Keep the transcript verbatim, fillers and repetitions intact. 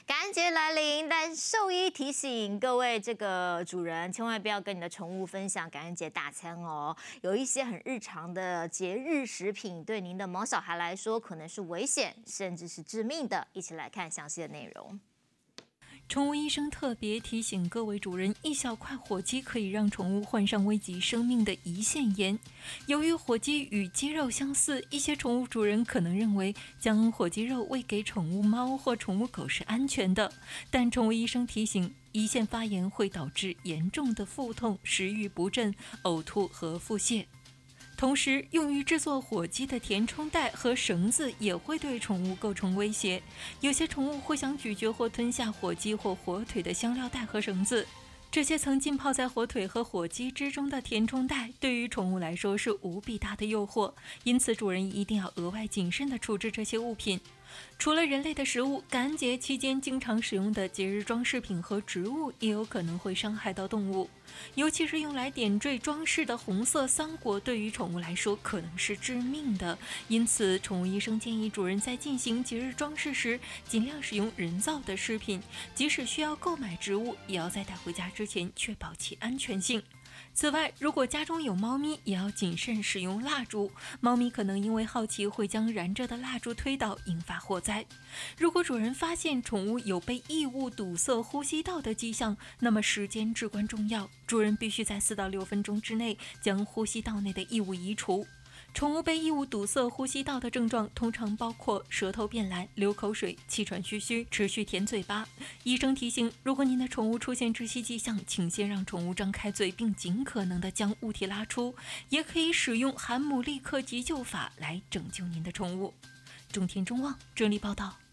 感恩节来临，但兽医提醒各位这个主人，千万不要跟你的宠物分享感恩节大餐哦。有一些很日常的节日食品，对您的毛小孩来说可能是危险，甚至是致命的。一起来看详细的内容。 宠物医生特别提醒各位主人，一小块火鸡可以让宠物患上危及生命的胰腺炎。由于火鸡与鸡肉相似，一些宠物主人可能认为将火鸡肉喂给宠物猫或宠物狗是安全的，但宠物医生提醒，胰腺发炎会导致严重的腹痛、食欲不振、呕吐和腹泻。同时，用于制作火鸡的填充袋和绳子也会对宠物构成威胁。有些宠物会想咀嚼或吞下火鸡或火腿的香料袋和绳子。这些曾浸泡在火腿和火鸡之中的填充袋，对于宠物来说是无比大的诱惑，因此主人一定要额外谨慎地处置这些物品。除了人类的食物，感恩节期间经常使用的节日装饰品和植物也有可能会伤害到动物，尤其是用来点缀装饰的红色桑果，对于宠物来说可能是致命的。因此，宠物医生建议主人在进行节日装饰时，尽量使用人造的饰品，即使需要购买植物，也要在带回家之前确保其安全性。此外，如果家中有猫咪，也要谨慎使用蜡烛。猫咪可能因为好奇会将燃着的蜡烛推倒，引发祸灾。如果主人发现宠物有被异物堵塞呼吸道的迹象，那么时间至关重要，主人必须在四到六分钟之内将呼吸道内的异物移除。宠物被异物堵塞呼吸道的症状通常包括舌头变蓝、流口水、气喘吁吁、持续舔嘴巴。医生提醒，如果您的宠物出现窒息迹象，请先让宠物张开嘴，并尽可能的将物体拉出，也可以使用含姆立克急救法来拯救您的宠物。中天中望整理报道。